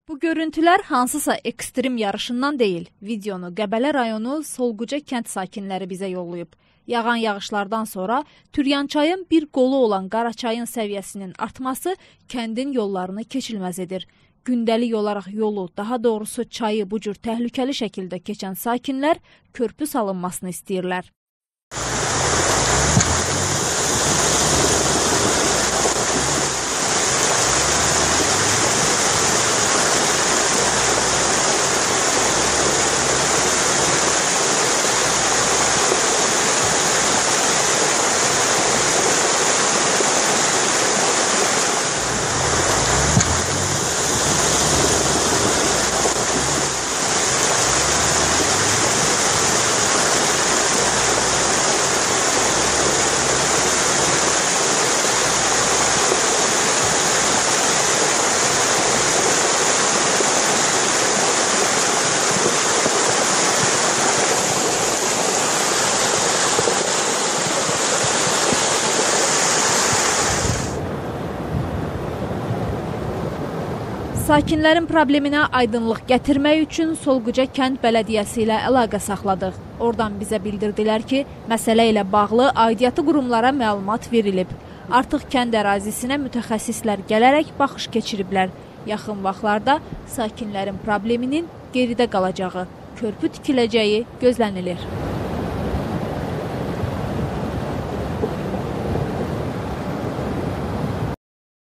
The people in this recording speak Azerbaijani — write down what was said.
Bu görüntülər hansısa ekstrem yarışından deyil. Videonu Qəbələ rayonu Solquca kənd sakinləri bizə yollayıb. Yağan yağışlardan sonra Türyançayın bir qolu olan Qaraçayın səviyyəsinin artması kəndin yollarını keçilməz edir. Gündəlik olaraq yolu, daha doğrusu çayı bu cür təhlükəli şəkildə keçən sakinlər körpü salınmasını istəyirlər. Sakinlərin probleminə aydınlıq gətirmək üçün Solquca kənd bələdiyyəsi ilə əlaqə saxladıq. Oradan bizə bildirdilər ki, məsələ ilə bağlı aidiyyatı qurumlara məlumat verilib. Artıq kənd ərazisinə mütəxəssislər gələrək baxış keçiriblər. Yaxın vaxtlarda sakinlərin probleminin geridə qalacağı, körpü tikiləcəyi gözlənilir.